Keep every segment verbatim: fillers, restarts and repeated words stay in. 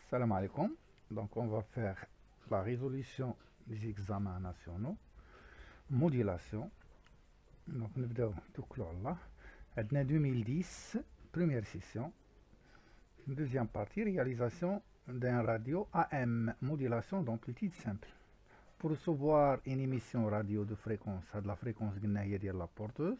Salam alaikum. Donc on va faire la résolution des examens nationaux, modulation. Donc nous allons tout clore là. Adna deux mille dix, première session. Deuxième partie, réalisation d'un radio A M, modulation d'amplitude simple. Pour recevoir une émission radio de fréquence, à de la fréquence de la porteuse,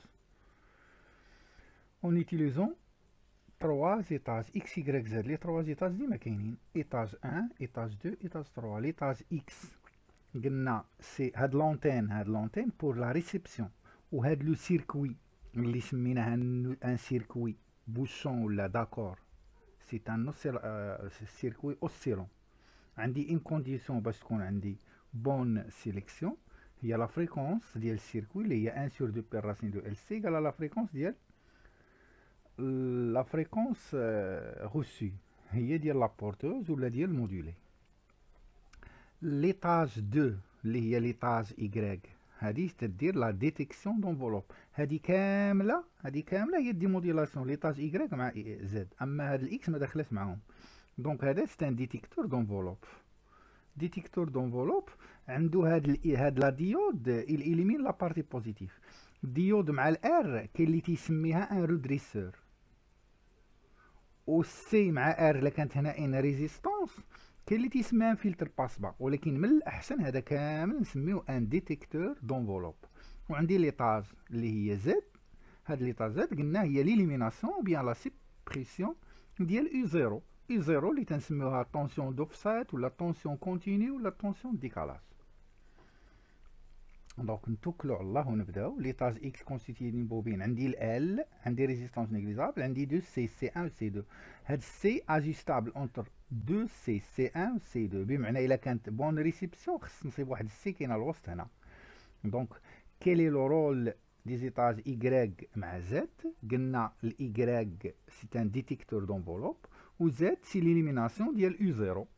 en utilisant trois étages X, Y, Z. Les trois étages ديما كاينين. étage un, étage deux, étage trois. l'étage X قلنا c'est هاد l'antenne هاد l'antenne pour la réception وهاد لو circuit اللي سميناه un circuit bouchon ولا d'accord c'est un circuit oscillant. عندي une condition باش تكون عندي bonne sélection هي la fréquence ديال السيركوي اللي هي un sur deux pi racine de L C égale à la fréquence ديال la fréquence euh, reçue هي ديال la porteuse ولا ديال modulée. l'étage deux اللي هي l'étage Y هذه تدير la détection d'enveloppe. هذه كامله هذه كامله هي دي موديلاسيون l'étage Y مع Z. اما هذا الاكس ما دخلش معاهم. دونك هذا c'est un détecteur d'enveloppe. détecteur d'enveloppe عنده هاد هاد لا ديود il élimine la partie positive. ديود مع الار كاين اللي تيسميها ان ريدريسور، و سي مع ار الا كانت هنا ان ريزيستانس كاين اللي تيسميها فلتر باس با، ولكن من الاحسن هذا كامل نسميوه ان ديتيكتور دونفولوب. وعندي ليطاج اللي هي زد. هاد ليطاج زد قلنا هي ليليميناسيون بيان لا سيبريسيون ديال يو زيرو. يو زيرو اللي تنسميوها طونسيون دوفسات ولا طونسيون كونتيني ولا طونسيون ديكالاج. دونك نتوكلو على الله ونبداو. ليطاج اكس كونستيتيي دين بوبين. عندي ال عندي ريزيستانس نيغليزابل، عندي دو سي سي واحد و سي اثنين. هاد سي اجيستابل اونتر دو سي سي واحد و سي اثنين، بمعنى الا كانت بون ريسيبسيون خص نصيب واحد السي كاينه الوسط هنا. دونك كيلي لو رول دي زيتاج ايغريك مع زد؟ قلنا الايغريك سي ان ديتيكتور دونفولوب و زد سي ليليميناسيون ديال يو زيرو.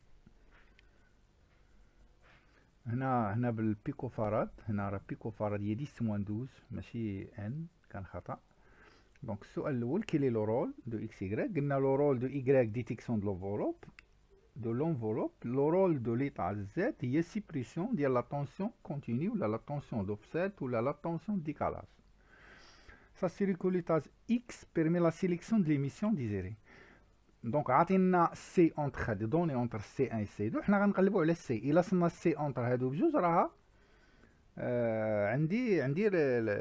هنا هنا بالبيكو فاراد، هنا راه بيكو فاراد هي دix موان دوز ماشي ان، كان خطا. دونك السؤال الاول كيلي لو رول دو اكس ايغريك؟ قلنا لو رول دو ايغريك ديتيكسيون دو لونفولوب دو لونفولوب. لو رول دو ليطاج زد هي سيبريسيون ديال لا طونسيون كونتيني ولا لا طونسيون دوفسيت ولا لا طونسيون ديكالاج. سا سيريكو ليطاج اكس بيرمي لا سيليكسيون دو ليميسيون ديزيري. دونك عطينا سي اونتر هادي دوني اونتر سي واحد سي اثنين، حنا غنقلبوا على سي. الا صلنا سي اونتر هادو بجوج راها آه عندي عندي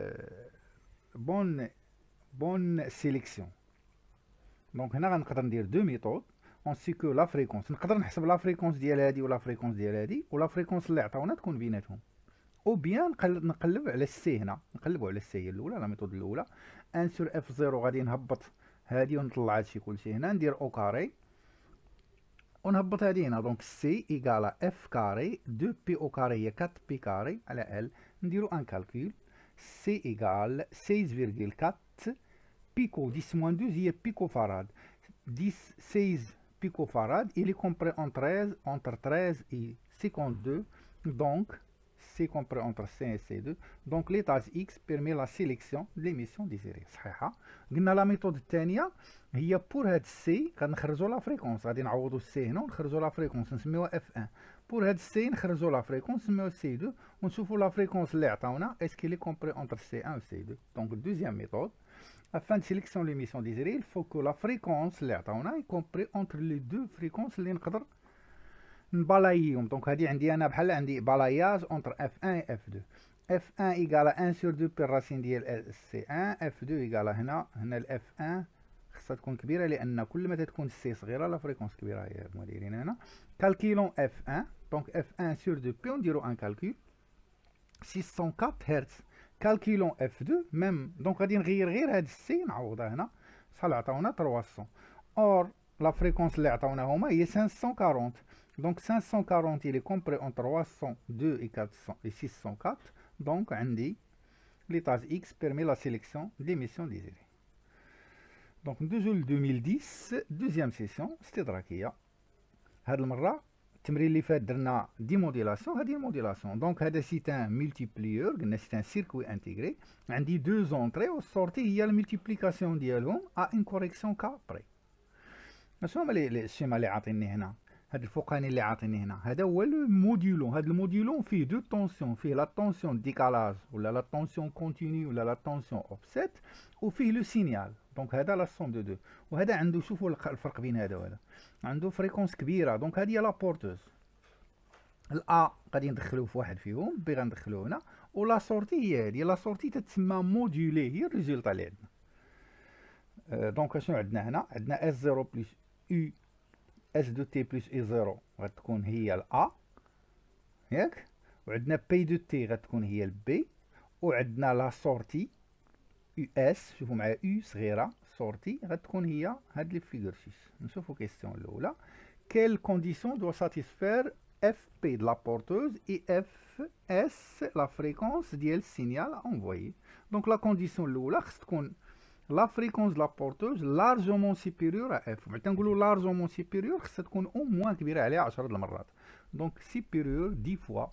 بون بون سيليكسيون. دونك هنا غنقدر ندير دو ميثود اون سي كو لا فريكونس، نقدر نحسب لا فريكونس ديال هادي ولا فريكونس ديال هادي ولا فريكونس اللي عطاونا تكون بيناتهم، او بيان نقلب على السي. هنا نقلبوا على السي هي الاولى، لا ميثود الاولى واحد سور اف صفر غادي نهبط هادي ونطلع هادشي كلشي هنا، ندير او كاري ونهبط هادي هنا. دونك سي ايكالا اف كاري دو بي او كاري هي أربعة بي كاري على ال. نديرو ان كالكول سي ايكال seize virgule quatre بيكو dix moins douze هي بيكو فاراد. dix seize بيكو فاراد il est compris en treize entre treize et cinquante-deux. donc c'est compris entre C et C deux. donc l'étage X permet la sélection de l'émission désirée. صحيحة. قلنا لا ميثود الثانية هي بور هاد السي غنخرجو لا فريكونس، غادي نعوضو السي هنا ونخرجو لا فريكونس نسميوها اف واحد. بور هاد السي نخرجو لا فريكونس نسميوها سي اثنين ونشوفو لا فريكونس اللي عطاونا اسكي لي كومبري اونتر سي واحد و سي اثنين. دونك دوزيام ميثود afin de sélectionner l'émission désirée il faut que la fréquence اللي عطاونا y compris entre les deux fréquences اللي نقدر نبالايهم. دونك هادي عندي انا بحال عندي بالاياج اونتر اف واحد و اف اثنين. اف واحد ايكالا واحد سور اثنين بي راسين ديال سي واحد، اف اثنين ايكالا هنا هنا الاف واحد خصها تكون كبيره لان كل ما تكون السي صغيره لا فريكونس كبيره. هي مديرين هنا كالكيلون اف واحد. دونك اف واحد سور اثنين بي ونديرو ان كالكول ستمائة وأربعة هرتز. كالكيلون اف اثنين ميم. دونك غادي نغير غير هاد السي نعوضها هنا شحال عطاونا ثلاثمية. اور لا فريكونس اللي عطاونا هما هي خمسمية وأربعين. دونك خمسمية وأربعين il est compris entre trois cent deux et quatre cents et six cent quatre. دونك عندي l'étage X permet la sélection d'émission désirée. دونك ندوزو ل deux mille dix دوزيام سيسيون استدراكيه. هاد المره التمرين اللي فات درنا دي موديلاسيون، هادي الموديلاسيون. دونك هذا سي ان ملتيبليور، قلنا سي ان سيركوي انتيغري. عندي دو زونطري والسورتي هي الملتيبليكاسيون ديالهم ا ان كوريكسيون كا بري. شنو هما الشيما اللي عاطيني هنا؟ هاد الفوقاني اللي عاطيني هنا هذا هو الموديلون. هاد الموديلون فيه دو طونسيون، فيه لا طونسيون ديكالاج ولا لا طونسيون كونتيني ولا لا طونسيون اوفست، وفيه لو سينيال. دونك هذا لا سوم دو دو، وهذا عنده، شوفوا الفرق بين هذا وهذا، عنده فريكونس كبيره. دونك هذه هي لا بورتوز. الا غادي ندخلوه في واحد فيهم، بي غندخلوه هنا، ولا سورتي هي هذه. لا سورتي تتسمى موديولي، هي الريزولتا اللي عندنا. أه دونك شنو عندنا هنا؟ عندنا اس زيرو بلس يو اس دو تي بلس اي زيرو غتكون هي الا، ياك؟ وعندنا بي دو تي غتكون هي البي، وعندنا لا سورتي يو اس، شوفوا معايا يو صغيره، سورتي غتكون هي هاد لي فيغور ستة. نشوفوا كيستيون الاولى. كيل كونديسيون دو ساتيسفير اف بي de la porteuse et اف اس la fréquence ديال السينيال envoyé. دونك لا كونديسيون الاولى خص تكون لا فريكونس de la porteuse largement supérieure à f. ملي تنقولوا largement supérieure خصها تكون او موان كبيره عليها عشرة د المرات. دونك supérieur dix fois.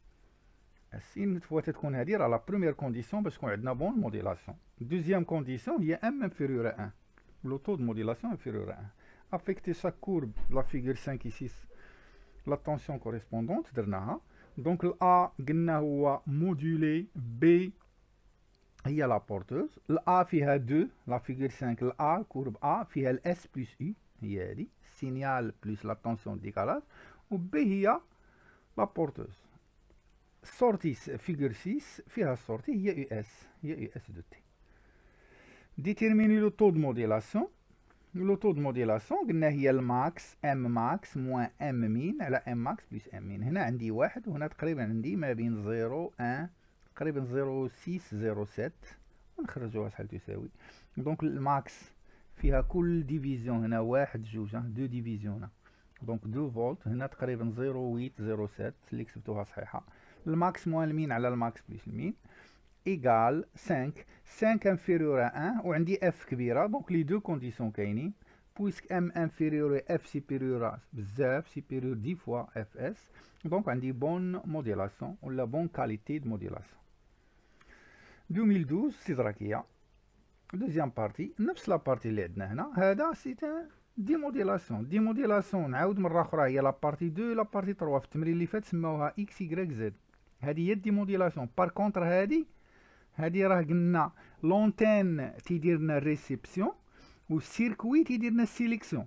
السين فوا تكون هذه راه لا بروميير كونديسيون باش تكون عندنا بون موديلاسيون. دوزيام كونديسيون هي ام انفيريور à واحد، لو طو دو موديلاسيون انفيريور à واحد. affecter chaque courbe la figure cinq et six la tension correspondante درناها. دونك الA قلنا هو مودولي، B هي لا بورتوز، الA فيها deux، لا فيغور cinq الA كورب A فيها الاس بلس U هي هذه سينيال بلس لا طونسيون ديكالاج، و B هي لا بورتوز. السورتي فيغور ستة فيها السورتي هي يو اس، هي يو اس دو تي. ديتيرميني لو طو دو موديلاسيون. لو طو دو موديلاسيون قلنا هي الماكس ام ماكس موان ام مين على ام ماكس بلس ام مين. هنا عندي واحد، وهنا تقريبا عندي ما بين زيرو ان، تقريبا زيرو ستة زيرو سبعة، ونخرجوها شحال تساوي. دونك الماكس فيها كل ديفيزيون هنا واحد جوج، دو ديفيزيون هنا، دونك دو فولت. هنا تقريبا زيرو ثمانية زيرو سبعة اللي كتبتوها صحيحه. الماكس موان المين على الماكس بلس المين ايكال خمسة، خمسة انفيريور à واحد، وعندي اف كبيره. دونك لي دو كونديسيون كاينين، بويسك ام انفيريور اف سيبيريور بزاف، سيبيريور دix فوا اف اس. دونك عندي بون موديلاسيون ولا بون كاليتي دو موديلاسيون. ألفين واثناش استدراكيه. دوزيام بارتي نفس لا بارتي اللي عندنا هنا، هذا سي دي موديلاسيون. دي موديلاسيون نعاود مره اخرى هي لا بارتي اثنين لا بارتي ثلاثة. في التمرين اللي فات سماوها اكس يكغيك زد. هذه هي دي موديلاسيون. بار كونتر هذه هذه راه قلنا لونتين تيدير لنا الريسيبسيون والسيركوي تيدير لنا السيليكسيون.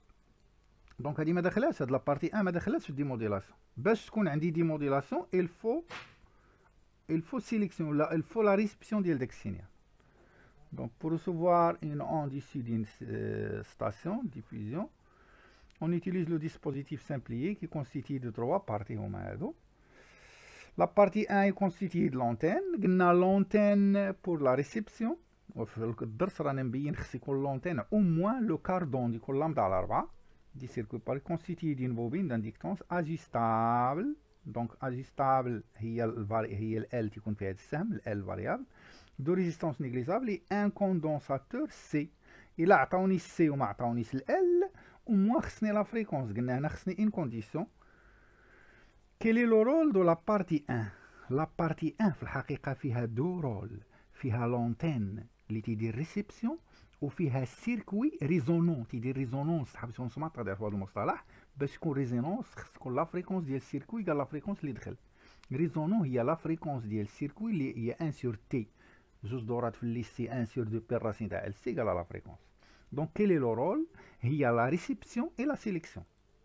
دونك هذه ما دخلاتش، هاد لابارتي واحد ما دخلاتش في دي موديلاسيون. باش تكون عندي دي موديلاسيون الفو الفو سيليكسيون ولا الفو لا ريسيبسيون ديال داك السينيال. دونك بور ريسيفوار اون اون ديسي دين ستاسيون ديفوزيون on utilise le dispositif simplifié qui constitue de trois parties هما هادو. La partie un est constituée de l'antenne. قلنا l'antenne pour la réception. وفي الدرس رانا مبين خص يكون l'antenne au moins le cardon يكون لامدا على أربعة. دي circuit par constitué d'une bobine d'inductance ajustable. donc ajustable هي الفاري هي ال L تيكون فيها السهم ال L variable. de résistance négligeable et un condensateur C. إلا عطاوني C وما عطاونيش ال L au moins خصني لا فريكونس. قلنا هنا خصني une condition. Quel est le rôle de la partie un? La partie un في الحقيقة فيها دو رول، فيها لونتين اللي تيدير ريسيبسيون، وفيها سيركوي ريزونون تيدير ريزونونس. حبيت نسمع تقدر في هذا المصطلح. باش تكون ريزونونس خص تكون لا فريكونس ديال السيركوي قال لا فريكونس اللي دخل. ريزونون هي لا فريكونس ديال السيركوي اللي هي واحد سور تي، جوج دورات في اللي سي واحد سور دو بي راسين تاع ال سي قال لا فريكونس. دونك كيل لو رول؟ هي لا ريسيبسيون اي لا سيليكسيون.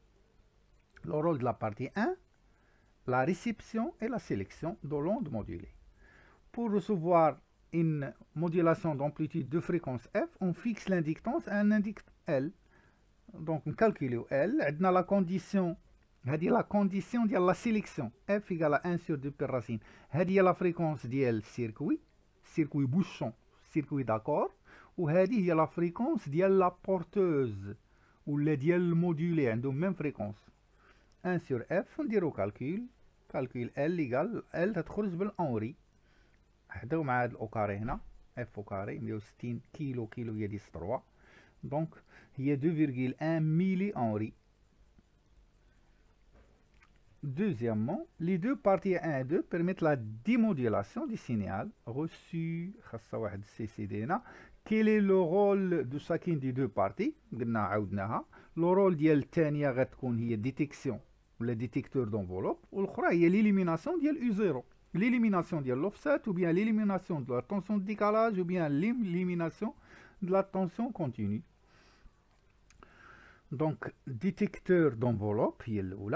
لو رول دو لا بارتي واحد la réception et la sélection de l'onde modulée. Pour recevoir une modulation d'amplitude de fréquence F, on fixe l'inductance à un inducteur L. Donc on calcule L, on a la condition, c'est la condition de la sélection. F égale à un sur deux pi racine. C'est la fréquence du circuit, circuit bouchon, circuit d'accord, ou c'est la fréquence de la porteuse, ou le modulé, ont la même fréquence. un sur F, on dit au calcul, calcul L égale L تخرج بالأنري. حداو مع هاد الأوكاري هنا F أوكاري مية وستين كيلو كيلو هي ديس تروا، دونك هي deux virgule un ميلي أنري. Deuxièmement, les deux parties un et deux permettent la démodulation du signal reçu. خاصة واحد C C D هنا. Quel est le rôle de chacune des deux parties؟ قلنا عاودناها. لو رول ديال الثانيه غتكون هي ديتيكسيون ولا ديتيكتور دونفولوب، والاخرى هي ليليميناسيون ديال يو زيرو، ليليميناسيون ديال لوفسات ou bien l'élimination de la tension de décalage ou bien l'élimination de la tension continue. دونك ديتيكتور دونفولوب هي الاولى.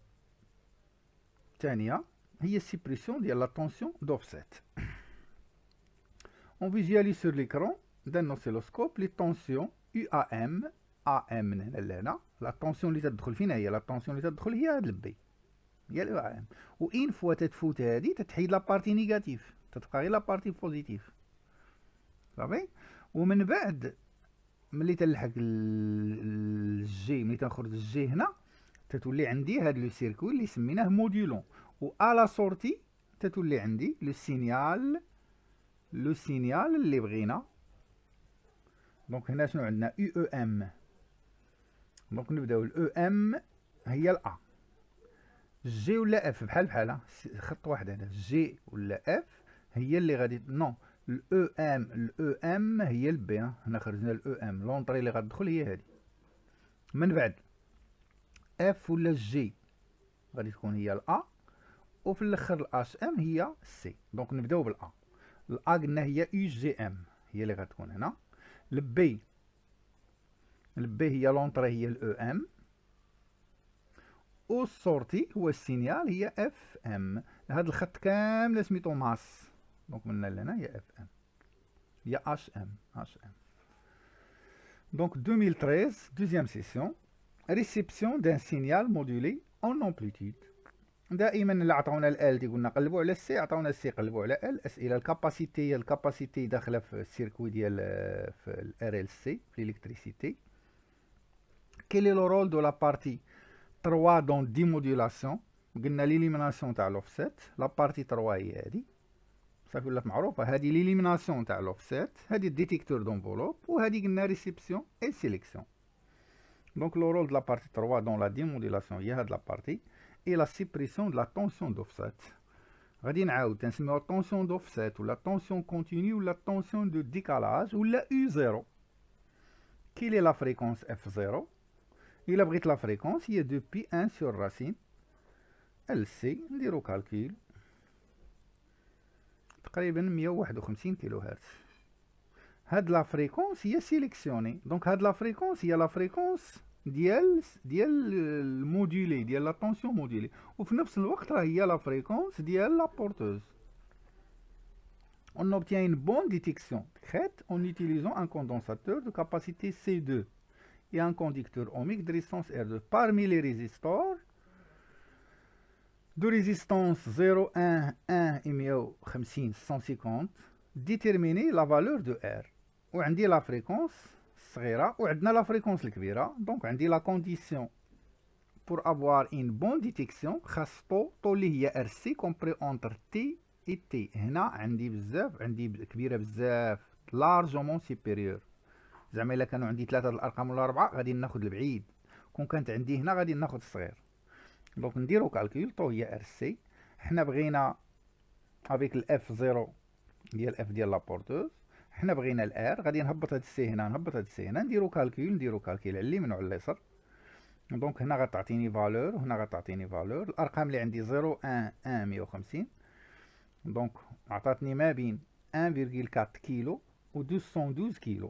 الثانيه هي السيبريسيون ديال لا tension d'offset. On visualise sur l'écran d'un oscilloscope les tensions U A M A M من هنا لهنا. لا طونسيون اللي تدخل فينا هي لا طونسيون اللي تدخل هي هاد البي هي اليو ام، و ان فوا تتفوت هادي تتحيد لا بارتي نيجاتيف، تتبقى غير لا بارتي بوزيتيف صافي. ومن بعد ملي تلحق الجي، ملي تنخرج الجي هنا تتولي عندي هاد لو سيركوي اللي سميناه موديولون، و الا سورتي تتولي عندي لو سينيال لو سينيال اللي بغينا. دونك هنا شنو عندنا يو او ام، دونك نبداو الاو ام هي الا، جي ولا اف بحال بحال خط واحد هنا، جي ولا اف هي اللي غادي نو الاو ام الاو ام هي البي. هنا خرجنا الاو ام، لونطري اللي غتدخل هي هذه. من بعد اف ولا جي غادي تكون هي الا، وفي الاخر الاش ام هي سي. دونك نبداو بالا. الا قلنا هي يو جي ام هي اللي غتكون هنا. البي البي هي لونطري هي الاو ام، والسورتي هو السينيال هي اف ام. هاد الخط كامل سميتو ماس، دونك من هنا لهنا هي اف ام هي اش ام اش ام. دونك deux mille treize deuxième session réception d'un signal modulé en amplitude. دائما اللي عطاونا ال تيقول لنا قلبوا على السي، عطاونا السي قلبوا على ال. اسئله الكاباسيتي الكاباسيتي داخله في السيركوي ديال في الار ال سي في الالكتريسيتي. quel est le rôle de la partie trois dans démodulation؟ قلنا ليليميناسيون تاع لوفسيت، لا بارتي trois هي هادي صافي ولات معروفه، هادي ليليميناسيون تاع لوفسيت، هادي الديتيكتور دونفولوب، وهادي قلنا ريسيبسيون اي سيليكسيون. دونك لو رول دو لا بارتي trois dans la démodulation هي هاد لا بارتي، اي لا سيبريسيون دو لا طونسيون دوفسيت. غادي نعاود تنسميوها طونسيون دوفسيت ولا طونسيون كونتيني ولا طونسيون دو ديكالاج ولا يو زيرو. كيل اي لا فريكونس اف زيرو؟ إلا بغيت لا فريكونس هي دو بي ان سور راسين ال سي، نديرو كالكول تقريبا مية وواحد وخمسين كيلو هرتز. هاد لا فريكونس هي سيليكسيوني، دونك هاد لا فريكونس هي لا فريكونس ديال ديال الموديلي ديال لا طونسيون موديلي، وفي نفس الوقت راه هي لا فريكونس ديال لا بورتوز. On obtient une bonne détection crête en utilisant un condensateur de capacité C deux et un conducteur ohmique de résistance R deux. Parmi les résistors de résistance zéro, un, un et مية وخمسين cent cinquante, déterminer la valeur de R. وعندي لا فريكونس الصغيرة وعندنا لا فريكونس الكبيرة، دونك عندي لا كونديسيون pour avoir une bonne détection خاص طو طو اللي هي ار سي كومبري اونتر تي اي تي. هنا عندي بزاف، عندي كبيرة بزاف لارجومون سيبيريور. زعما الا كانوا عندي ثلاثه الارقام ولا اربعه غادي ناخذ البعيد، كون كانت عندي هنا غادي ناخذ الصغير. دونك نديرو كالكول طو هي ار سي. حنا بغينا افيك الاف زيرو ديال اف ديال لابورتوز، حنا بغينا الار، غادي نهبط هاد السي هنا نهبط هاد السي هنا، نديرو كالكول نديرو كالكول على اليمين وعلى اليسار. دونك هنا غتعطيني فالور وهنا غتعطيني فالور. الارقام اللي عندي زيرو واحد واحد مية وخمسين، دونك عطاتني ما بين واحد فاصلة أربعة كيلو و مئتين واثناش كيلو.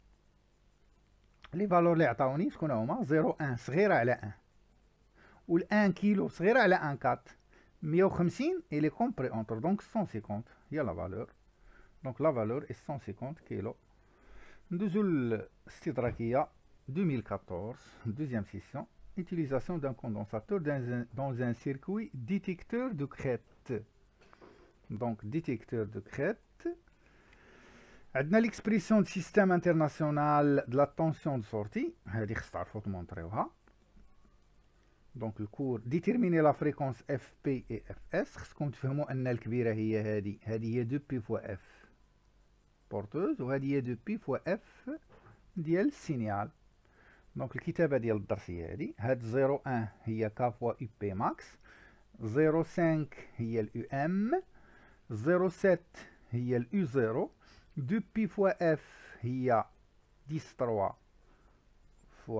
لي فالور اللي عطاوني شكون هما؟ زيرو واحد صغيره على واحد، وال واحد كيلو صغيره على واحد أربعة، مية وخمسين الي كومبري اونتر، دونك مية وخمسين هي لا فالور. دونك لا فالور اي مية وخمسين كيلو. ندوزو للاستدراكيه deux mille quatorze deuxième session utilisation d'un condensateur dans un, dans un circuit détecteur de crête. Donc détecteur de crête. عندنا l'expression du système international de la tension de sortie. هذه خص تعرفوا تمونطريوها. Donc le cours déterminer la fréquence F P et F S. خصكم تفهموا ان الكبيره هي هذه، هذه هي deux P fois F porteuse وهذه هي deux P fois F ديال السينيال. دونك الكتابه ديال الدرس هي هذه. هاد زيرو واحد هي ك فوا يو بي ماكس، زيرو خمسة هي اليو ام، زيرو سبعة هي اليو زيرو، deux pi fois f هي عشرة ثلاثة فوا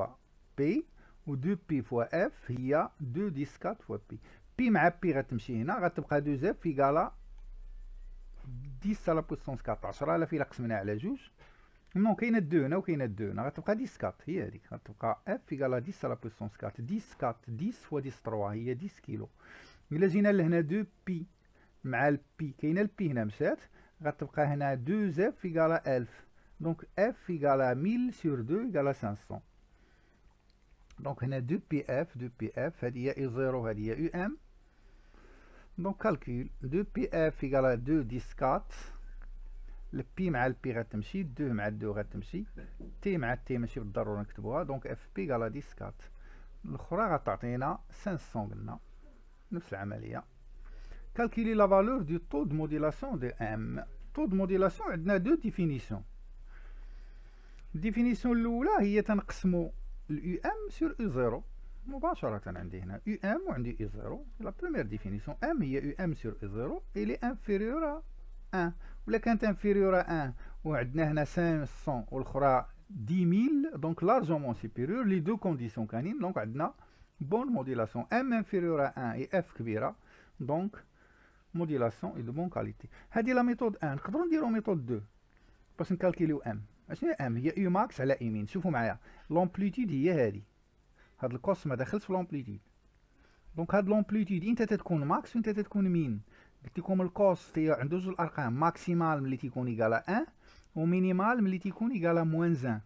بي، و دو بي فوا اف هي دو ديس كات فوا بي. بي مع بي غتمشي هنا، غتبقى دو اف ايكالا ديس على بويسونس أربعطاش، راه الا فيلا قسمناها على جوج، نو كاينه دو هنا وكاينه دو هنا، غتبقى ديس كات هي هذيك، غتبقى اف ايكالا ديس على بويسونس أربعة، ديس كات ديس فوا ديس تلاتة هي ديس كيلو. الا جينا لهنا دو بي مع البي، كاينه البي هنا مشات، غتبقى هنا دو اف ايكالا ألف، دونك اف ايكالا ميل سور دو ايكالا خمسمية. دونك هنا دو بي اف دو بي اف هذه هي اي زيرو هذه هي يو ام. دونك كالكول دو بي اف ايكالا دو ديس كات، البي مع البي غتمشي، دو مع دو غتمشي، تي مع تي ماشي بالضروره نكتبوها، دونك اف بي ايكالا ديس كات. الاخرى غتعطينا خمسمية قلنا، نفس العمليه. كالكولي لا فالور دو طو دو موديلاسيون دو ام. طو دو موديلاسيون عندنا دو ديفينيسيون. الديفينيسيون الاولى هي تنقسمو اليو ام سور يو زيرو مباشره، عندي هنا يو ام وعندي يو زيرو. لا بروميير ديفينيسيون ام هي يو ام سور يو زيرو الي انفيريور ا واحد، ولا كانت انفيريور ا واحد وعندنا هنا خمسمية والاخرى عشرة ميل، دونك لارجومون سوبيريور، لي دو كونديسيون كاينين، دونك عندنا بون موديلاسيون. ام انفيريور ا واحد اي اف كبيره، دونك موديلاسيون اي دو بون كاليتي. هذه لا ميثود واحد. نقدروا نديرو ميثود اثنين باش نكالكيليو ام. اشنو هي ام؟ هي يو ماكس على يمين. شوفوا معايا لومبليتود هي هذه، هاد الكوس ما داخلش في لومبليتود، دونك هاد لومبليتود انت تتكون ماكس وانت تتكون مين. قلت لكم الكوس عنده جوج الارقام، ماكسيمال ملي تيكون ايكالا واحد ومينيمال ملي تيكون ايكالا موان واحد.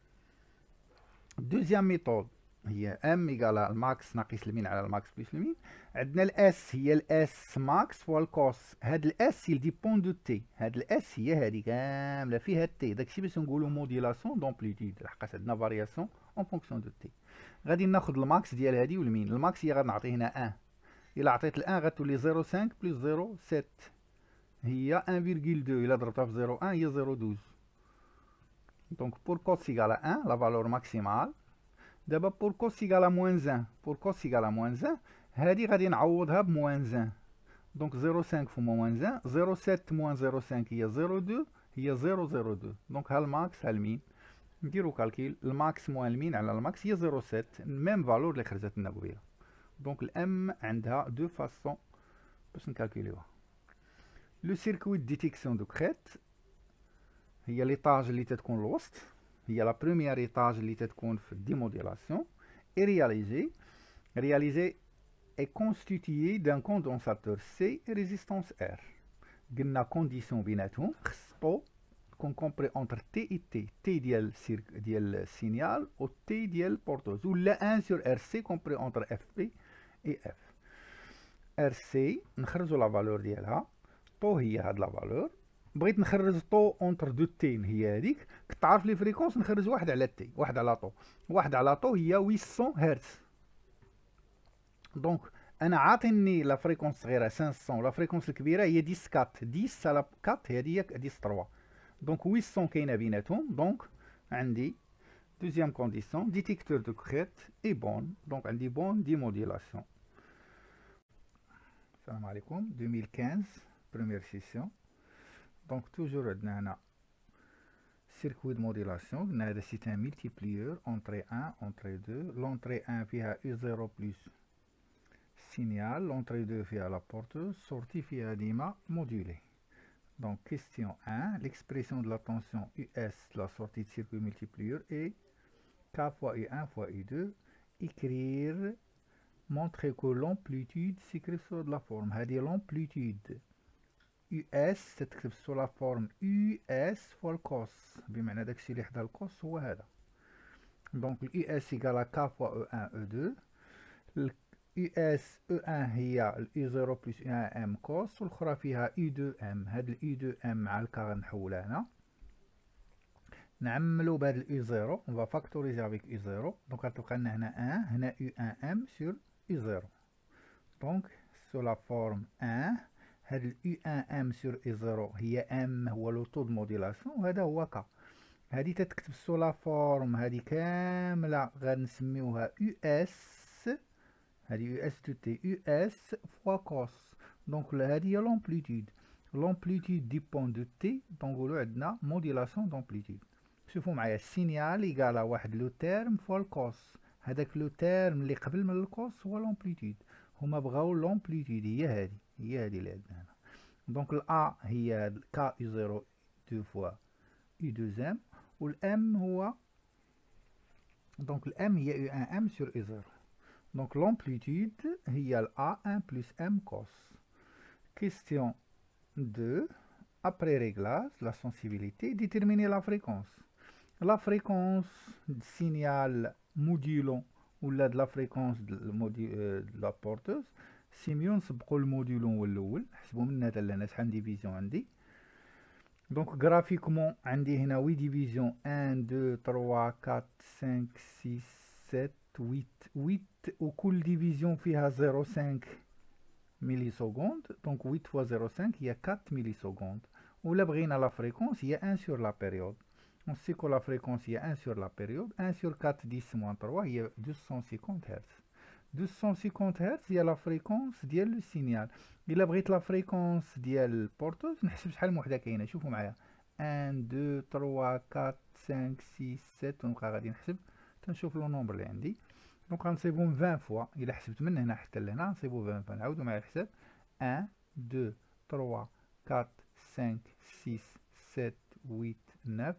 دوزيام ميثود هي ام ايكالا الماكس ناقص المين على الماكس بلس المين. عندنا الاس هي الاس ماكس فوا الكوس. هاد الاس يل ديبون دو تي، هاد الاس هي هادي كامله فيها تي، داكشي باش نقولوا موديلاسيون دومبليتود، لحقاش عندنا فارياسيون اون فونكسيون دو تي. غادي ناخذ الماكس ديال هادي والمين. الماكس هي غنعطي هنا واحد، الا عطيت الان غتولي صفر فاصلة خمسة بلس صفر فاصلة سبعة هي واحد فاصلة اثنين، الا ضربتها في صفر فاصلة واحد هي صفر فاصلة اثناشر. دونك بور كوس ايكالا واحد لا فالور ماكسيمال. دابا بور كوس ايكالا موان واحد، بور كوس ايكالا موان واحد هادي غادي نعوضها بموان واحد، دونك صفر فاصلة خمسة في موان واحد، صفر فاصلة سبعة موان صفر فاصلة خمسة هي صفر فاصلة اثنين هي صفر فاصلة صفر اثنين. دونك ها الماكس ها المين، نديرو كالكيل الماكس موان المين على الماكس هي صفر فاصلة سبعة، ميم فالور اللي خرجت لنا قبيله. دونك الام عندها دو فاسون باش نكالكيليوها. لو سيركوي ديتيكسيون دو كريت هي ليطاج اللي تتكون الوسط، هي لا بروميير ايطاج اللي تتكون في الديموديلاسيون. اي رياليزي رياليزي est constitué d'un condensateur C et résistance R. قلنا كونديسيون بيناتهم خص طو تكون كومبري انتر تي اي تي، تي ديال سيرك ديال السينيال و تي ديال البورتوز، ولا واحد سور ار سي كومبري انتر اف بي اي اف. ار سي نخرجوا لا فالور ديالها، طو هي هاد لا فالور. بغيت نخرج طو اونتر دو تين هي هذيك، كنت تعرف لي فريكونس نخرج واحد على تي، واحد على طو، واحد على طو هي ثمانمية هرتز. دونك انا عاطيني لا فريكونس صغيره خمسمية، ولا فريكونس الكبيره هي عشرة كات، عشرة على كات هذه هي عشرة ثلاثة، دونك ثمانمية كاينه بيناتهم. دونك عندي دوزيام كونديسيون ديتيكتور دو كريت اي بون، دونك عندي بون دي موديلاسيون. السلام عليكم. ألفين وخمسطاش بروميير سيسيون. دونك توجور عندنا هنا سيركوي دو موديلاسيون، قلنا هذا سي ان ملتيبليور اونتري واحد اونتري اثنين، لونتري واحد فيها يو صفر بلس سينيال، لونتري اثنين فيها لا بورتوز، سورتي فيها ديما مودولي. Donc question un, l'expression de la tension U S de la sortie de circuit multiplieur est K fois U un fois U deux. Écrire, montrer que l'amplitude s'écrit sous la forme. هذه l'amplitude U S تتكتب sous la forme U S fois le cos، بمعنى داكشي اللي حدا الكوس هو هذا. Donc U S égale à K fois E un E deux. U S E un هي ال U صفر plus U un M cos، والأخرى فيها U deux M. هاد ال U deux M مع الكا غنحولها هنا، نعملو بهاد ال U صفر، on va factoriser avec U صفر، دونك غتبقى لنا هنا واحد، هنا U un M sur U صفر. دونك سو لا فورم واحد، هاد ال U un M sur U صفر هي M هو لو طو دو موديلاسيون، وهذا هو ك. هادي تتكتب سو لا فورم هادي كاملة غنسميوها U S، هذه يو اس دو تي، يو اس فوا كوس. دونك هذه هي لومبليتود، لومبليتود ديبون دو تي، دونقولو عندنا موديلاسيون دومبليتود. شوفوا معايا السينيال ايكالا واحد لو تيرم فوا الكوس، هذاك لو تيرم اللي قبل من الكوس هو لومبليتود. هما بغاو لومبليتود، هي هادي هي هادي اللي عندنا هنا. دونك الأ هي كا يو زيرو دو فوا يو دو ام، والام هو دونك الام هي يو ان ام سور يو زيرو. دونك لومبليتود هي الأ ان بلس ام كوس. Question deux. Après réglage, la sensibilité, déterminer la fréquence. La fréquence du signal modulant ou la de la fréquence de, de la porteuse. Si mieux نسبقوا المودولون الأول، نحسبوا من هذا لهنا شحال ديفيزيون عندي. دونك غرافيكمون عندي هنا huit ديفيزيون واحد اثنين ثلاثة أربعة خمسة ستة سبعة ثمانية ثمانية، وكل ديفيزيون فيها صفر فاصلة خمسة ملي سكوند. دونك ثمانية fois صفر فاصلة خمسة هي أربعة ملي سكوند. ولا بغينا لا فريكونس هي واحد sur la période. On sait que la fréquence هي واحد sur la période. واحد sur quatre dix moins trois هي deux cent cinquante هرتز. deux cent cinquante هرتز هي لا فريكونس ديال لو سينيال. إلا بغيت لا فريكونس ديال البورتوز نحسب شحال من وحدة كاينة. شوفوا معايا واحد اثنين ثلاثة أربعة خمسة ستة سبعة، ونبقى غادي نحسب تنشوف لو نومبر اللي عندي. دونك غنصيبهم عشرين فوا. إلا حسبت من هنا حتى لهنا غنصيبو عشرين فوا. نعاودو معايا الحساب واحد اثنين ثلاثة أربعة خمسة ستة سبعة ثمانية تسعة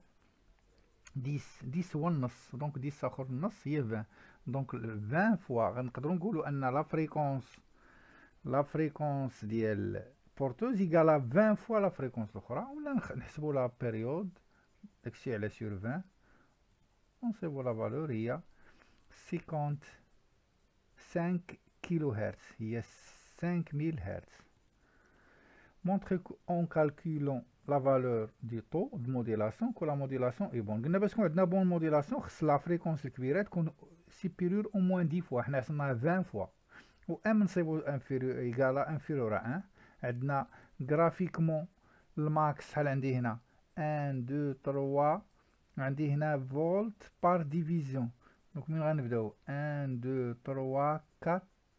دix. دix هو النص، دونك دix اخر النص هي عشرين. دونك عشرين فوا غنقدروا نقولوا ان لا فريكونس لا فريكونس ديال بورتوز ايكالا عشرين فوا لا فريكونس الاخرى. ولا نحسبوا لا بيريود داكشي على سور عشرين، ونصيبوا لا فالور هي خمسين وخمسة كيلو هرتز، هي خمسة مية هرتز. Montrer en calculant la valeur du taux de modulation que la modulation est bonne. قلنا باش تكون عندنا بون موديلاسيون خص لا فريكونس الكبيره تكون سيبيريور او موان عشرة فوا. حنا حسبناها عشرين فوا، و ام نصيبو انفيريور ايكالا انفيريور واحد. عندنا غرافيكمون الماكس شحال عندي هنا واحد اثنين ثلاثة، عندي هنا فولت بار ديفيزيون. دونك من غنبداو واحد اثنين ثلاثة أربعة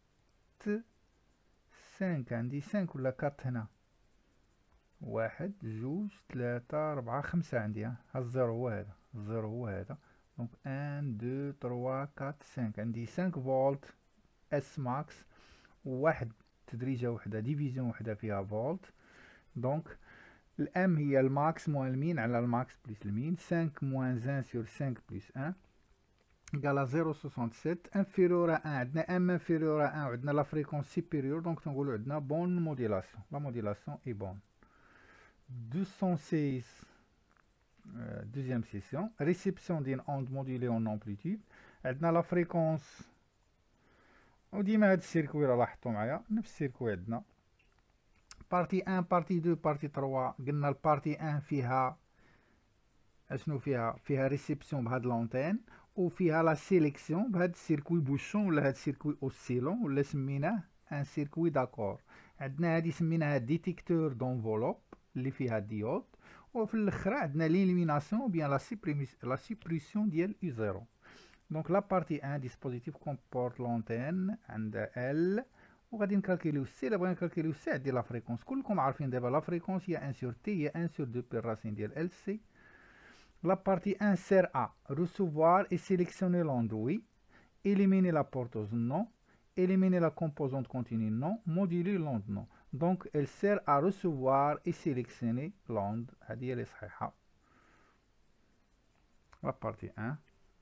خمسة، عندي خمسة ولا أربعة هنا، واحد جوج ثلاثة أربعة خمسة عندي. ها الزيرو هو هذا، الزيرو هو هذا. دونك واحد اثنين ثلاثة أربعة خمسة، عندي خمسة فولت اس ماكس، وواحد تدريجة وحدة ديفيزيون وحدة فيها فولت. دونك الام هي الماكس موان المين على الماكس بلس المين. خمسة موان واحد سور خمسة بلس واحد إيكالا صفر فاصلة سبعة ستة. انفيريور واحد عندنا ام انفيريور واحد وعندنا لا فريكونس سيبيريور. دونك تنقولو عندنا بون موديلاسيون. لا موديلاسيون اي بون. deux cent seize, euh, deuxième session, réception d'une onde modulée en amplitude. عندنا لا فريكونس، وديما هاد السيركوي راه لاحظتو معايا نفس السيركوي عندنا. بارتي واحد بارتي اثنين بارتي ثلاثة. قلنا البارتي واحد فيها اشنو فيها؟ فيها ريسيبسيون بهاد لونتين، وفيها لا سيليكسيون بهاد السيركوي بوشون ولا هاد السيركوي اوسيلون، ولا سميناه ان سيركوي داكور. عندنا هادي سميناها ديتيكتور دونفولوب اللي فيها ديود، وفي الاخر عندنا ليليميناسيون بيان لا سيبريميس لا سيبريسيون ديال يو زيرو. دونك لا بارتي واحد ديسبوزيتيف كومبورت لونتين عندها ال، وغادي نكالكيليو سي. الا بغينا نكالكيليو سي عندي لا فريكونس. كلكم عارفين دابا لا فريكونس هي واحد سور تي هي واحد سور اثنين بي الراسين ديال ال سي. لا بارتي واحد سير ا recevoir et sélectionner l'onde oui, éliminer la porteuse non, éliminer la composante continue non, moduler l'onde non. Donc elle sert à recevoir et sélectionner l'onde. هذه هي اللي صحيحة. La partie un.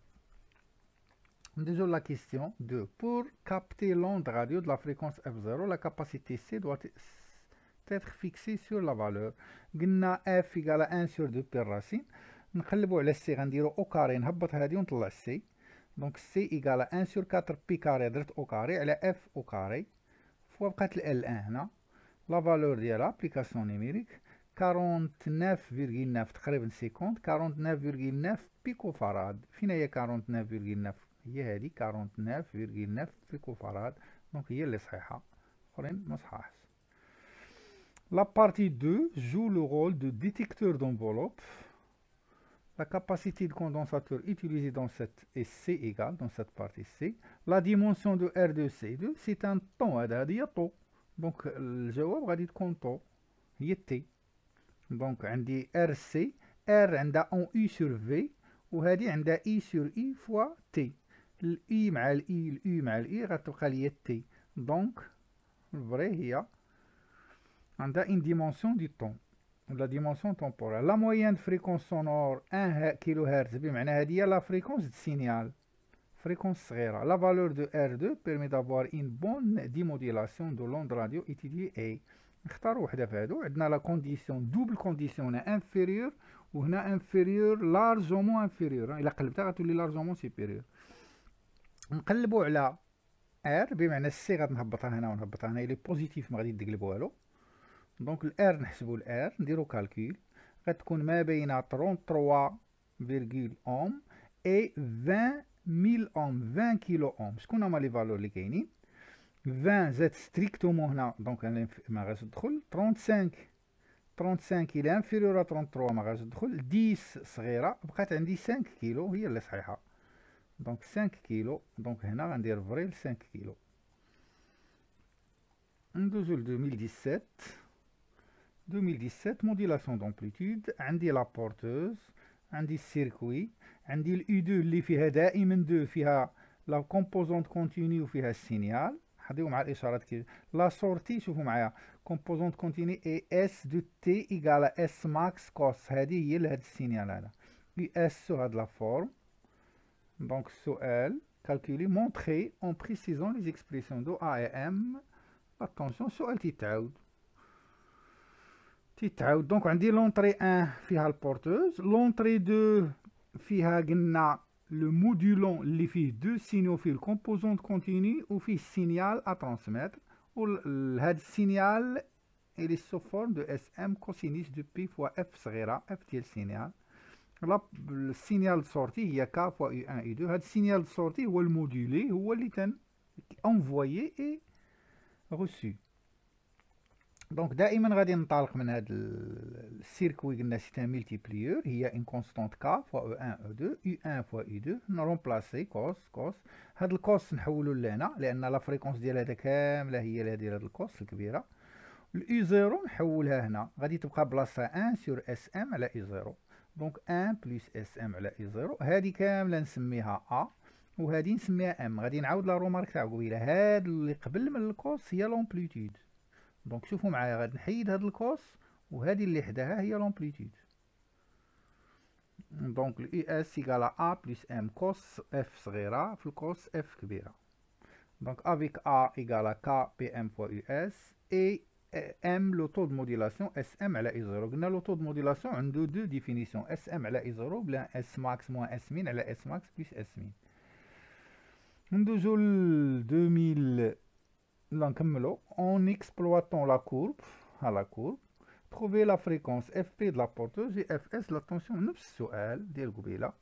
Déjà la question deux. Pour capter l'onde radio de la fréquence F zéro, la capacité C doit être fixée sur la valeur. قلنا F égale à واحد sur deux بي racine. نقلبو على السي، غنديرو او كاري، نهبط هادي ونطلع السي. دونك سي ايكال واحد sur quatre بي كاري، درت او كاري على اف او كاري فوا بقات ال واحد هنا. لا فالور ديالها ابليكاسيون نيميريك تسعة وأربعين فاصلة تسعة تقريبا سيكونت، تسعة وأربعين فاصلة تسعة بيكو فاراد. فين هي تسعة وأربعين فاصلة تسعة؟ هي هادي تسعة وأربعين فاصلة تسعة بيكو فاراد. دونك هي اللي صحيحة، اخرين ما صحاحش. La partie deux joue le rôle de détecteur d'enveloppe. La capacité de condensateur utilisée dans cette est C égale, dans cette partie C. La dimension de R deux C deux, c'est un temps. هذا هي طو. دونك الجواب غادي تكون طو هي تي. دونك عندي ار سي، ار عندها اون اي سور في، وهذه عندها اي سور اي فوا تي. الاي مع الاي الاي مع الاي غتبقى ليا تي. دونك الفري هي عندها ان ديمونسيون دي طون ولا ديمونسيون تومبورال. لا مويان فريكونس سونور واحد كيلو هرتز، بمعنى هذه هي لا فريكونس دو سينيال، فريكونس صغيره. لا فالور دو ار deux بيرمي دافوار ان بون ديموديلاسيون دو لوند راديو ايتيدي اي. نختاروا وحده في هادو. عندنا لا كونديسيون دوبل كونديسيون هنا انفيريور وهنا انفيريور لارجومون انفيريور، الا قلبتها غتولي لارجومون سوبيريور. نقلبوا على ار بمعنى السي غنهبطها هنا ونهبطها هنا، الي بوزيتيف ما غادي تقلب والو. دونك الار نحسبوا الار نديرو كالكول، غتكون ما بين ثلاثة وعشرين فاصلة اوم اي عشرين ميل اوم، عشرين كيلو اوم. شكون هما لي فالور اللي كاينين؟ عشرين زاد ستريكتومون هنا دونك ما غاش تدخل، خمسة وثلاثين خمسة وثلاثين الى انفيريور ثلاثة وثلاثين ما غاش تدخل، عشرة صغيره بقات عندي خمسة كيلو هي اللي صحيحه. دونك خمسة كيلو، دونك هنا غندير فري خمسة كيلو. ندوزو ل ألفين وسبعة عشر. ألفين وسبعة عشر موديلاسيون دامبليتود. عندي لا بورتوز، عندي السيركوي، عندي الاي دو اللي فيها دائما دو، فيها لا كومبوزونت كونتيني وفيها السينيال. حضيو مع الاشارات كي لا سورتي. شوفوا معايا كومبوزونت كونتيني اي اس دو تي ايكالا اس ماكس كوس، هذه هي لهاد السينيال هذا اي اس سو هاد لا فورم. دونك السؤال كالكولي مونطري اون بريسيزون لي زيكسبريسيون دو ا اي ام. اتونسيون السؤال تيتعاود تيتعاود. دونك عندي لونطري واحد فيها البورتوز، لونطري اثنين فيها قلنا لو مودولون اللي فيه دو سينيو، فيه الكومبوزونت كونتيني وفيه السينيال ا ترانسميتر، وهاد السينيال الي سو فورم دو اس ام كوسينيس دو بي فوا اف صغيره، اف ديال السينيال. السينيال سورتي هي كا فوا يو واحد يو اثنين. هاد السينيال سورتي هو المودولي، هو اللي تن انفويي اي غوسو. دونك دائما غادي ننطلق من هاد السيركوي. قلنا سي ان ملتيبليور، هي ان كونستونت كا فوا او واحد او اثنين، يو واحد فوا يو اثنين. نرومبلاسي كوس كوس، هاد الكوس نحولو لهنا لان لا فريكونس ديال هذا كامله هي اللي دايره هاد الكوس الكبيره. الاي زيرو نحولها هنا، غادي تبقى بلاصتها واحد سور اس ام على اي زيرو. دونك واحد بلس اس ام على اي زيرو، هادي كامله نسميها ا وهادي نسميها ام. غادي نعاود لا رومارك تاع قبيله، هاد اللي قبل من الكوس هي لومبليتود. دونك شوفوا معايا غادي نحيد هاد الكوس وهادي اللي حداها هي لومبليتود. دونك الاي اس ايكالا ا بلس ام كوس اف صغيره في الكوس اف كبيره. دونك افيك ا ايكالا كا بي ام فوا يو اس اي ام لو طو دو موديلاسيون اس ام على اي زيرو. قلنا لو طو دو موديلاسيون عنده دو ديفينيسيون، اس ام على اي زيرو بلا اس ماكس موان اس مين على اس ماكس بلس اس مين. ندوزو ل ألفين. لا نكملو. en exploitant la courbe à la courbe trouver la fréquence fp de la porteuse et fs la tension. نفس السؤال ديال قبيله.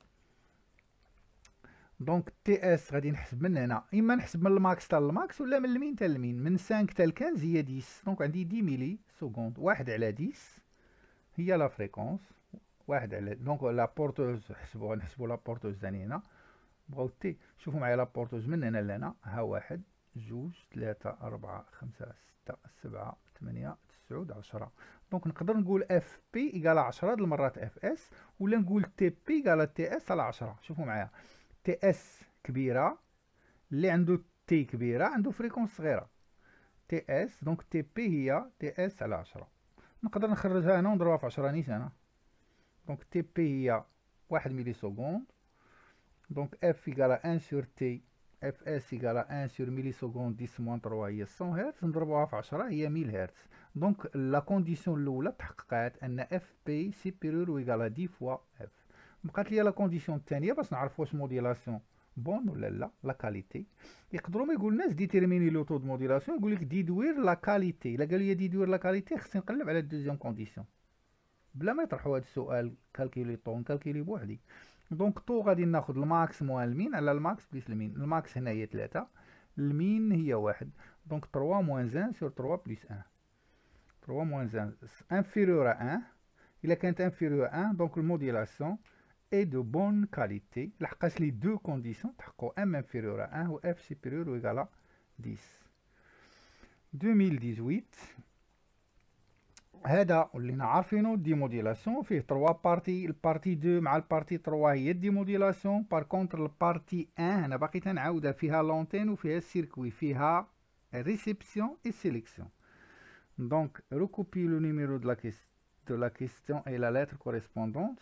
دونك تي اس غادي نحسب من هنا، اما نحسب من الماكس حتى الماكس ولا من المين حتى المين. من خمسة حتى ل خمسة هي عشرة. دونك عندي عشرة ميلي سكوند، واحد على عشرة هي لا فريكونس، واحد على دونك لا بورتوز حسبوها. نحسبوا لا بورتوز ثاني هنا بغاو تي. شوفوا معايا لا بورتوز من هنا لهنا، ها واحد جوج ثلاثة أربعة خمسة ستة سبعة ثمانية تسعة عشرة. دونك نقدر نقول اف بي ايكالا عشرة هاد المرات اف اس، ولا نقول تي بي ايكالا تي اس على عشرة. شوفوا معايا تي اس كبيره، اللي عنده تي كبيره عنده فريكونس صغيره تي اس. دونك تي بي هي تي اس على عشرة. نقدر نخرجها هنا ونضربها في عشرة نيت هنا. دونك تي بي هي واحد ميلي سكوند. دونك اف ايكالا واحد سور تي، اف اس ايكالا واحد سور ميلي سكوند عشرة موان ثلاثة هي مية هرتز، نضربوها في عشرة هي مية هرتز. دونك لا كونديسيون الاولى تحققات ان اف بي سيبيريور و ايكالا عشرة فوا اف. بقات لي لا كونديسيون الثانيه باش نعرف واش موديلاسيون بون ولا لا، لا كاليتي. يقدروا ما يقول الناس ديتيرميني لو طو دو موديلاسيون، يقول لك ديدوير لا كاليتي. الا قال لي ديدوير لا كاليتي خصني نقلب على الدوزيام كونديسيون بلا ما يطرحوا هذا السؤال. كالكيلي طو نكالكيلي بوحدي. دونك طو غادي ناخذ الماكس موان المين على الماكس بليس المين. الماكس هنا هي ثلاثة، المين هي واحد. دونك ثلاثة موان واحد سور ثلاثة بليس واحد. ثلاثة موان واحد انفيريور ا واحد. الا كانت انفيريور ا واحد دونك الموديلاسيون et de bonne qualité. لحقاش لي دو كونديسيون تحققوا ام انفيريور ا واحد و اف سيبيريور و ايكالا عشرة. ألفين وثمانية عشر هذا ولينا عارفينو ديموديلاسيون فيه تروا بارتي. البارتي دو مع البارتي تروا هي الديموديلاسيون. بار كونتر البارتي ان هنا باقي تنعاودها، فيها لونتين وفيها السيركوي، فيها ريسيبسيون اي سيليكسيون. دونك recopie le numéro de la, de la question et la lettre correspondante.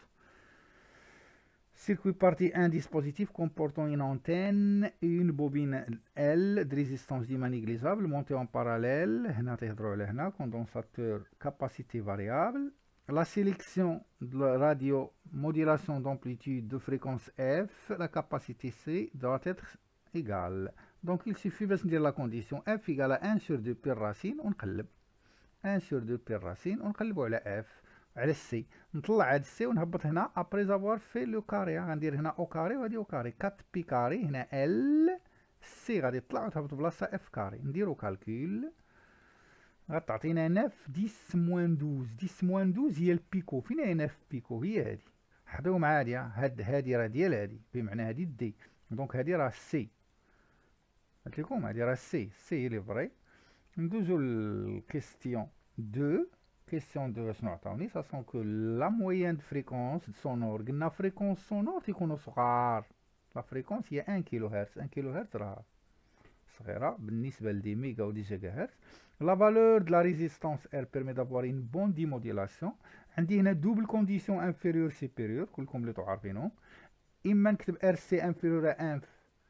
Circuit partie un, dispositif comportant une antenne et une bobine L de résistance dima négligeable montée en parallèle. Condensateur capacité variable. La sélection de la radio modulation d'amplitude de fréquence F, la capacité C doit être égale. Donc il suffit de dire la condition F égale à un sur deux pi racine. On قلب un sur deux pi racine. ونقلبو على F على السي. نطلع هاد السي ونهبط هنا ابري افوار في لو كاري. غندير هنا او كاري وهادي او كاري. أربعة بي كاري هنا ال سي غادي تطلع وتهبط بلاصه اف كاري. نديرو كالكول غتعطينا نف ديس موان دوز. ديس موان دوز هي البيكو. فين هي نف بيكو؟ هي هادي. حضروا مع هادي. هاد هادي راه ديال هادي بمعنى هادي دي. دونك هادي راه سي. قلت لكم هادي راه سي. سي هي لي فري. ندوزو للكيستيون deux. Question deux شنو عطاوني؟ ساسون كو لا مويان دو فريكونس سونور. قلنا فريكونس سونور تيكونو صغار. لا فريكونس هي واحد كيلو هرتز. واحد كيلو هرتز راه صغيرة بالنسبة لدي ميغا و دي جيجا هرتز. لا فالور دو لا ريزيستانس ار بيرمي دافوار اون بون ديموديلاسيون. عندي هنا دوبل كونديسيون انفيريور سيبيريور كلكم اللي تعرفينهم. اما نكتب ار سي انفيريور ا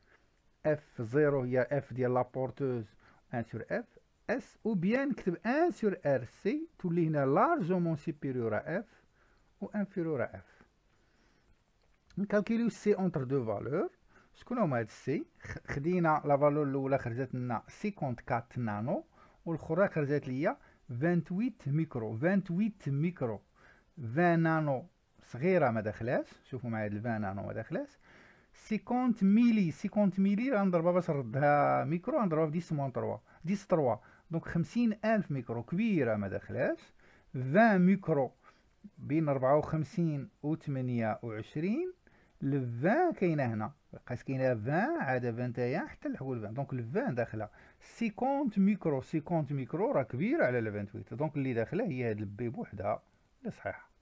اف زيرو هي اف ديال لا بورتوز واحد سور اف S, ou bien نكتب un sur R C تولي هنا largement supérieur à F ou inférieur à F. نكالكيليو C entre deux valeurs. شكون هما هاد C؟ خدينا لا فالور الأولى خرجت لنا أربعة وخمسين نانو والأخرى خرجت ليا ثمانية وعشرين ميكرو. ثمانية وعشرين ميكرو. عشرين نانو صغيرة ما داخلاش. شوفوا معايا عشرين نانو ما داخلاش. خمسين ميلي. خمسين ميلي غنضربها باش نردها ميكرو غنضربها في ديس موان تروا. ديس تروا. دونك خمسين ألف ميكرو كبيرة ما داخلاش. عشرين ميكرو بين ربعة وخمسين و ثمانية وعشرين. ل عشرين كاينة هنا بقات كاينة عشرين عاد عشرين تايا حتى لحقو عشرين. دونك عشرين داخلة خمسين ميكرو. خمسين ميكرو راه كبيرة على ثمانية وعشرين. دونك اللي داخلة هي هاد البي بوحدها اللي صحيحة.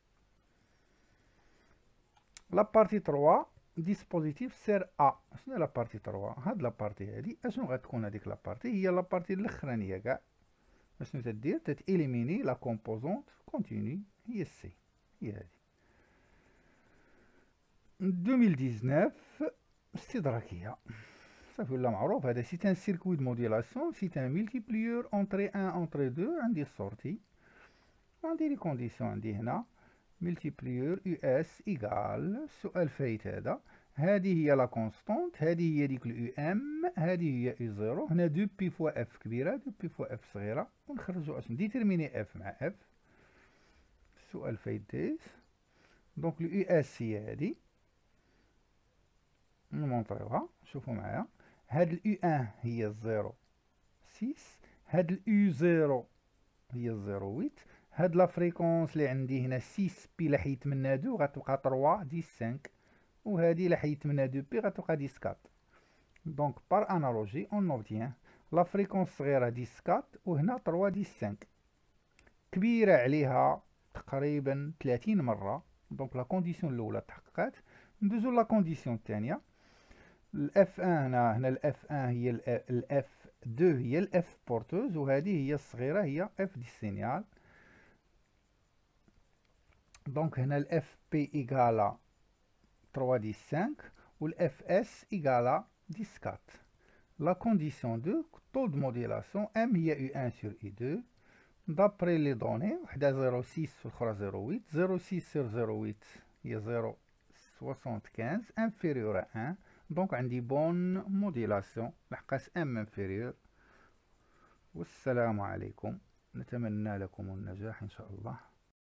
لا بارتي تروا ديسبوزيتيف سير ا. شنو لا بارتي تروا؟ هاد لا بارتي هادي اشنو غتكون؟ هاديك لا بارتي هي لا بارتي الاخرانيه كاع. اشنو تدير؟ تتإليميني لا كومبوزونت كونتيني هي السي. هي هادي. ألفين وتسعطاش استدراكيه صافي ولا معروف. هذا سي ان سيركوي دو موديلاسيون. سي ان ملتيبليور اونتري واحد اونتري اثنين. عندي السورتي وعندي لي كونديسيون. عندي هنا ملتيبليور يو اس ايكال. السؤال فايت هذا. هذه هي لا كونستونت. هذه هي ديك اليو ام. هذه هي يو زيرو. هنا دو بي فوا اف كبيره دو بي فوا اف صغيره. ونخرجوا اش ديتيرميني اف مع اف. السؤال فايت ديس. دونك اليو اس هي هذه نمونطريوها. شوفوا معايا. هاد اليو واحد هي زيرو ستة. هاد اليو زيرو هي زيرو ثمانية. هاد لا فريكونس اللي عندي هنا ستة بي لا حيت منها اثنين غتبقى ثلاثة ديس خمسة. وهادي لا حيت منها اثنين بي غتبقى ديس أربعة. دونك بار انالوجي اون اوبتيان لا فريكونس صغيره ديس أربعة وهنا ثلاثة ديس خمسة كبيره عليها تقريبا ثلاثين مره. دونك لا كونديسيون الاولى تحققات. ندوزو لا كونديسيون الثانيه. الاف واحد هنا هنا الاف واحد هي الاف اثنين هي الاف بورتوز وهذه هي الصغيره هي اف دي سينيال. دونك هنا الاف بي ايكالا ثلاثة ديس خمسة والاف اس ايكالا ديس أربعة. لا كونديسيون دو طول دو موديلاسيون ام هي يو واحد سور يو اثنين دابري لي دوني. وحده زيرو ستة والاخرى زيرو ثمانية. زيرو ستة سور زيرو ثمانية هي زيرو خمسة وستين انفيريور ا واحد. دونك عندي بون موديلاسيون لحقاش ام انفيريور. والسلام عليكم. نتمنى لكم النجاح ان شاء الله.